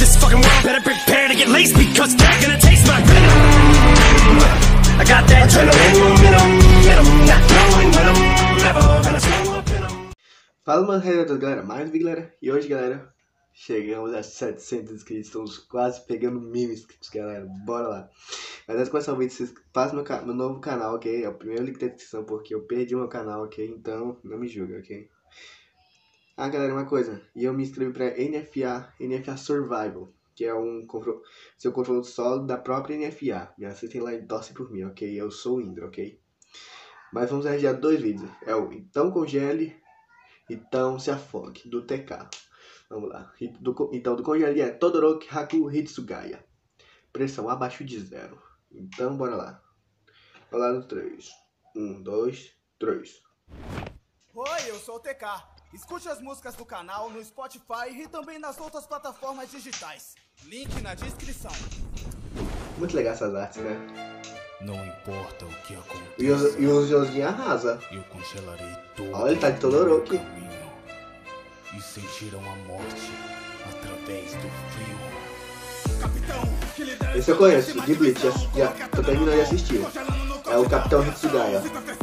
this fucking world better prepare to get laced, because they're gonna taste my venom. I got that adrenaline in 'em, not knowing when I'm never gonna slow up in 'em. Fala, mano, galera, mais um vídeo, galera. E hoje, galera, chegamos a 700 inscritos, estamos quase pegando 1000 inscritos, galera. Bora lá. Mas antes de começar o vídeo, faça meu novo canal, ok? É o primeiro link da descrição, porque eu perdi meu canal, ok? Então, não me julga, ok? Ah, galera, uma coisa. E eu me inscrevi pra NFA Survival, que é seu confronto solo da própria NFA. Me assistem lá e torcem por mim, ok? Eu sou o Indra, ok? Mas vamos reagir a dois vídeos. É o Então Congele, Então Se Afogue, do TK. Vamos lá. Então, do Congele é Todoroki Haku Hitsugaya. Pressão abaixo de 0. Então, bora lá. Vou lá no 3. 1, 2, 3. Oi, eu sou o TK. Escute as músicas do canal no Spotify e também nas outras plataformas digitais. Link na descrição. Muito legal essas artes, né? Não importa o que aconteça. E o Josinho arrasa. Eu congelarei todo. Olha, ele tá de Todoroki. o caminho e sentirão a morte através do frio. Capitão, que lidera. Esse eu conheço, de Bleach, já tô terminando de assistir. É o Capitão Hitsugaya.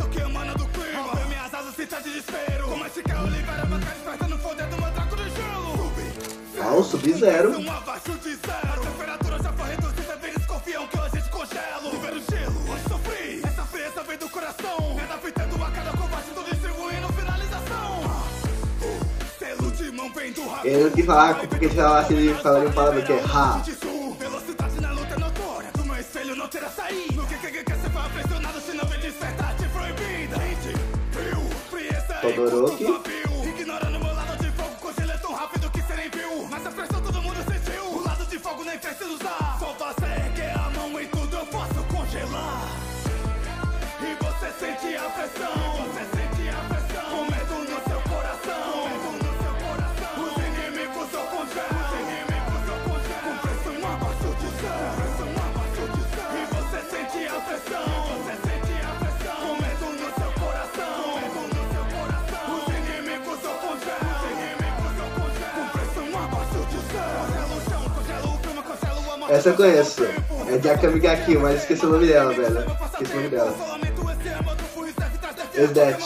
Ó, o Sub-Zero. Ele não quis falar, porque se falasse, ele falaria uma palavra que é ha. Velocidade na luta é notória, do meu espelho não terá saída. No que você foi pressionado, se não vem despertar-te proibida. Todoroki. Ignorando meu lado de fogo, congelei tão rápido que cê nem viu. Mas a pressão todo mundo sentiu, o lado de fogo nem precisa usar. Só você erguer a mão e tudo eu posso congelar. E você sente a pressão, o medo no seu coração. Os inimigos eu congelo, com pressão abaixo de 0. E você sente a pressão, o medo no seu coração. Os inimigos eu congelo, com pressão abaixo de 0. Congelo o chão, congelo o clima, congelo a morte. Essa eu conheço. É de Akame ga Kill, mas esqueci o nome dela, velho. Esqueci o nome dela. Esdet.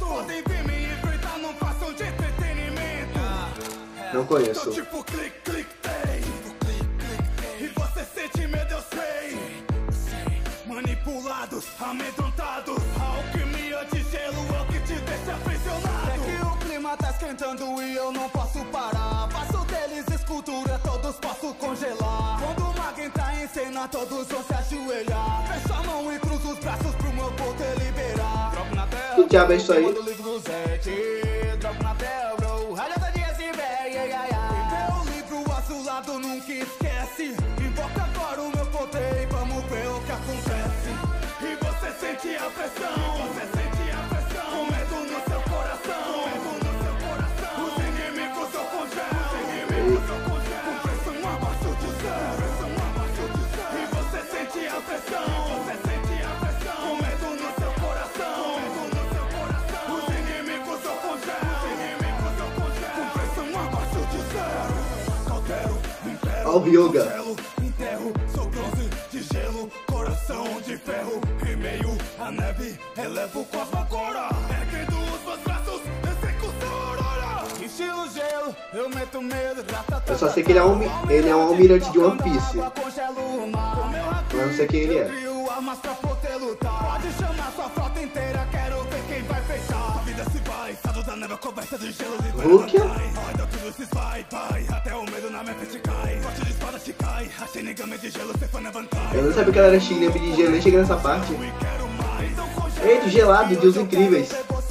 Não conheço. Tipo clique, clique, tem. E você sente medo, eu sei. Manipulados, amedrontados. A alquimia de gelo é o que te deixa aprisionado. É que o clima tá esquentando e eu não posso parar. Faço deles escultura, todos posso congelar. Quando o mago entrar em cena, todos vão se ajoelhar. Fecha a mão e cruza os braços pro meu poder liberar. Dropo na terra, Que diabo é isso aí? mando o livro do Zete. Dropo na terra, bro. Rajada de SB, e meu livro azulado nunca esquece. Invoca agora o meu poder e vamos ver o que acontece. E você sente a pressão, o medo no seu coração. Os inimigos eu congelo, com pressão abaixo de 0. E você sente a pressão, o medo no seu coração. Os inimigos eu congelo, com pressão abaixo de 0. Cautero, impero, Ó o Ryoga. gelo, enterro, sou bronze de gelo, coração de ferro, em meio à neve, elevo o cosmo agora. Erguendo os meus braços, execução aurora. Estilo gelo, eu meto medo. Eu só sei que ele é um almirante de One Piece. Mas não sei quem ele é. Armas pra poder lutar. Pode chamar sua frota inteira, quero ver quem vai fechar. A vida se vai, estado da neve coberta de gelo. Rukia? Olha, tudo se vai, até o medo na minha frente cai. Forte de espada te cai, a Shinigami de gelo se foi levantar. Eu não sabia que ela era Shinigami de gelo, nem cheguei nessa parte. Ei, de gelado, de os incríveis.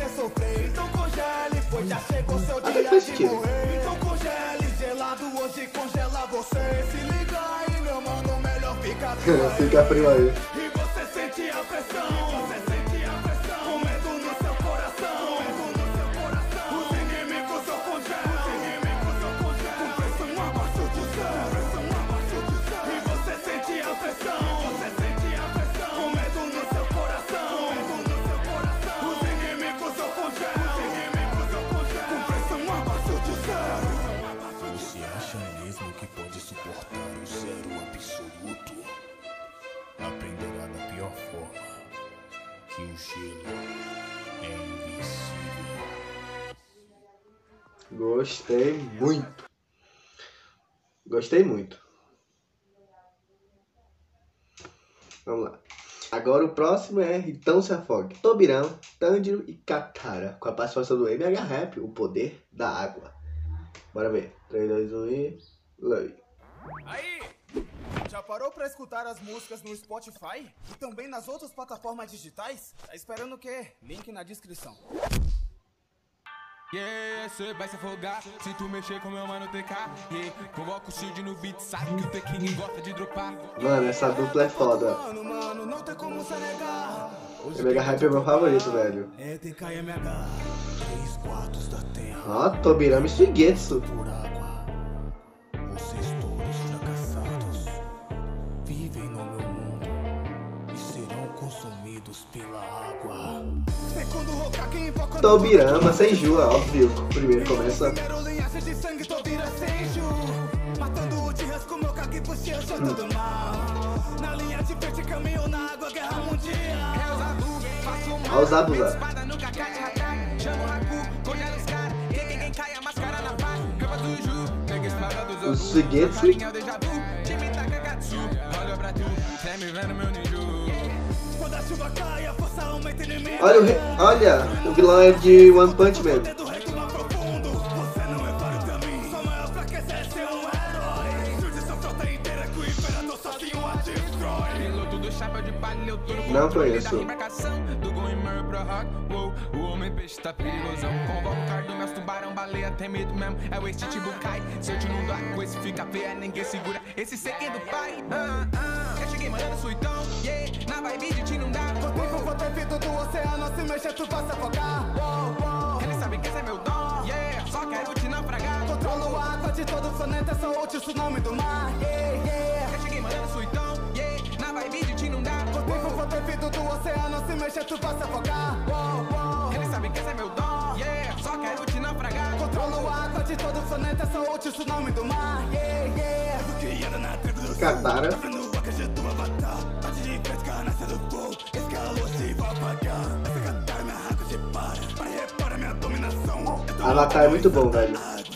Até que faz sentido. Então congele, gelado, hoje congela você. Se liga aí, meu mano, melhor ficar Fica frio aí. E você sente a pressão, o medo no seu coração. Os inimigos eu congelo, com pressão abaixo de 0. E você sente a pressão, o medo no seu coração. Os inimigos eu congelo, com pressão abaixo de 0. Você acha mesmo que pode suportar o zero absoluto aprenderá da pior forma que o gelo é invencível. Gostei muito. Gostei muito. Vamos lá. Agora o próximo é Então Se Afogue. Tobirão, Tanjiro e Katara. Com a participação do MH Rap, O Poder da Água. Bora ver. 3, 2, 1 e... Play. Aí! Já parou pra escutar as músicas no Spotify? E também nas outras plataformas digitais? Tá esperando o quê? Link na descrição. Yeah, cê vai se afogar se tu mexer com meu mano TK. Yeah, convoca o Shield no beat, sabe que o Tequinho gosta de dropar. Mano, essa dupla é foda. Mano, não tem como se negar. MH Rap é meu favorito, velho. É TKMH, 3/4 da terra. Ó, Tobirama e Suigetsu. Por água, vocês todos fracassados vivem no meu mundo e serão consumidos pela água. Segundo Hokage invoca Tobirama, Senju, óbvio. Primeiro começa. primeiro linhaça de sangue, Tobira Senju. Matando o Tihas com meu Kage Bushi, eu sou todo mal. Na linha de frente, caminho na água, guerra mundial. Ó os Abusa. O Suigetsu. Quando a chuva cai, a força aumenta inimigo. Olha, o vilão é de One Punch Man. Do reino mais profundo, você não é para pra mim. Sua maior fraqueza é ser um herói. Surge sua frota inteira que o imperador sozinho a destrói. Piloto do chapéu de palha, eu tô no Não controle da conheço. embarcação. Do Going Murray pro rock, wow. O homem peixe tá perigosão. Convoca o cardo, meus tubarão, baleia, tem medo mesmo. É o Chichibukai. Se eu te não dou a coisa, fica feia, ninguém segura. Esse segredo do pai. Eu cheguei mandando suitão, yeah. Na vibe de te não dá. Vou ter vindo do oceano, se mexer tu vai se afogar. Ele sabe que esse é meu dom, yeah. Só quero te naufragar. Controlo a água de todo o planeta, sou o tsunami do mar. Eu cheguei mandando suitão, yeah. Na vibe de te não dá. Vou ter vindo do oceano, se mexer tu vai se afogar. Ele sabe que esse é meu dom, yeah. Só quero te naufragar. Controlo a água de todo o planeta, sou o tsunami do mar. Katara. Avatar é muito bom, velho.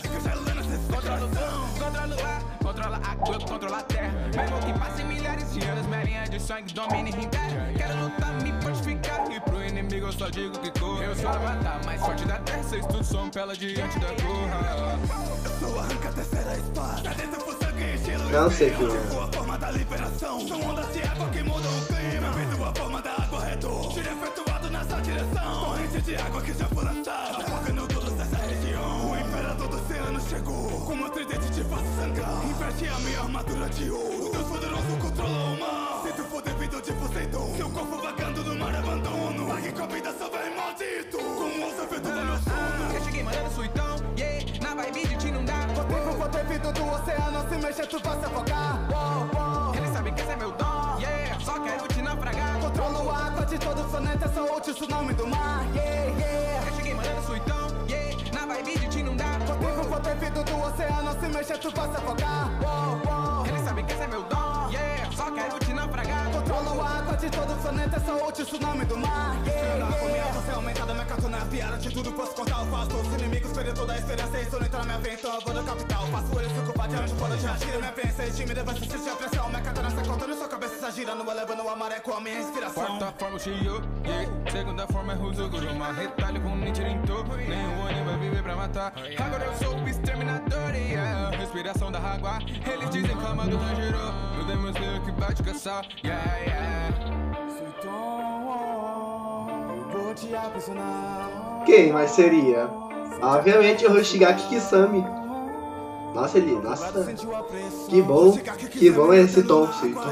Controla a água, controla a terra. Mesmo que passem milhares de anos, minha linha de sangue domina e império. Quero lutar, me fortificar. E pro inimigo eu só digo que corra. Eu sou o avatar mais forte da terra. Vocês tudo são pela diante da corra. Eu sou arranca a terceira espada. Dentro por sangue e estilo. Não sei quem é. A forma da liberação. São ondas de água que mudam o clima. Vendo a forma da água retor. Tiro efetuado nessa direção. Corrente de água que já foi lançada. Focando todos nessa região. O imperador do oceano chegou. Com uma tridente te faço sangrar. Investe a minha armadura de ouro. O Deus poderoso controla o mar. Sinto o poder vindo de Poseidon. Seu corpo vagando no mar abandono. Pague com a vida só vem maldito. Com ouça feito do meu sono. Eu cheguei mandando suitão, yeah. Na vibe de te não dá. Vou ter vindo do oceano, se mexer tu vai se afogar. Ele sabe que esse é meu dom, yeah. Só quero te naufragar. Controlo a água de todo o planeta, sou o tsunami do mar. Eu cheguei mandando suitão, yeah. Na vibe de te não dá. Vou ter vindo do oceano, se mexer tu vai se afogar. Ele sabe que esse é meu dom, yeah. Só quero te naufragar. Controlo a água de todo o planeta, sou o tsunami do mar. Você aumentada, minha catuna é piada de tudo, posso cortar o faço. Os inimigos perdem toda a esperança, e não entrar na minha vez, então eu vou na capital. Faço eles se culpar diante, quando já tira minha pensa. Esse time deve assistir a pressão, minha katana sai cortando sua cabeça, essa girando, elevando o amaré com a minha inspiração. Quarta forma, o Shio, yeah. Segunda forma é Huzuguru, uma retalho com Nichirinto. Nenhum Oni vai viver pra matar. Agora eu sou o exterminador, yeah. Respiração da água, eles dizem clama do Tanjiro. Eu demonstrei que vai te caçar, yeah, yeah. Vou te aprisionar. Quem mais seria? Obviamente o Hoshigaki Kisame. Nossa, ele... Nossa. Que bom esse tom.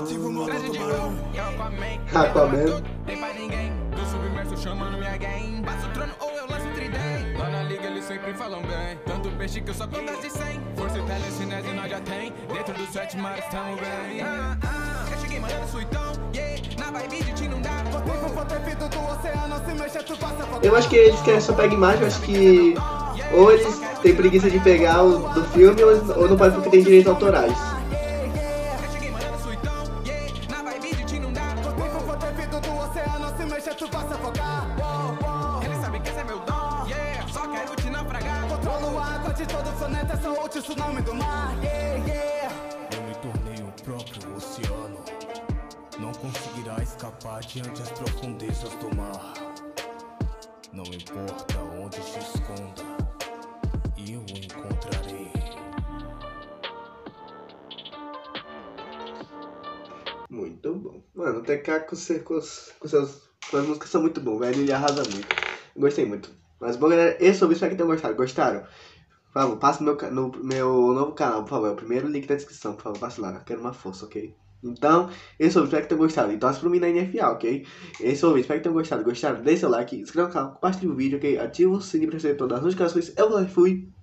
Aquaman. Tem pra ninguém, tô submerso chamando minha gang. Passo o trono ou eu lanço o tridente. Lá na liga eles sempre falam bem. Tanto peixe que eu só conto de 100. Força e telecinese nós já tem. Dentro dos 7 mares tamo bem. Eu cheguei mandando suitão, yeah. Na vibe de te não dá. Vou ter vindo do oceano, se mexer tu vai se afogar. Eu acho que eles querem só pegar imagem, eu acho que... Ou eles tem preguiça de pegar o do filme ou não pode porque tem direitos autorais. Eu cheguei mandando suitão, yeah. Na vibe de ti não dá. Vou ter do oceano, se mexer tu vai se afogar. Ele sabe que esse é meu dom, yeah. Só quero te naufragar. Controlo a água de todo o planeta, sou o tsunami do mar. Eu me tornei o próprio oceano. Não conseguirá escapar diante as profundezas do mar. Não importa onde se esconda, eu o encontrarei. Muito bom. Mano, o TK com suas músicas são muito bom, velho. Ele arrasa muito. Gostei muito. Mas bom, galera, esse foi o vídeo. Espero que tenham gostado. Gostaram? Por favor, passa no meu novo canal, por favor. É o primeiro link da descrição, por favor. Passa lá. Quero uma força, ok? Então, esse foi o vídeo. Espero que tenham gostado. E torce pro mim na NFA, ok? Esse foi o vídeo. Espero que tenham gostado. Gostaram? Deixe seu like, inscreva no canal, compartilhe o vídeo, ok? Ativa o sininho pra receber todas as notificações. Eu fui.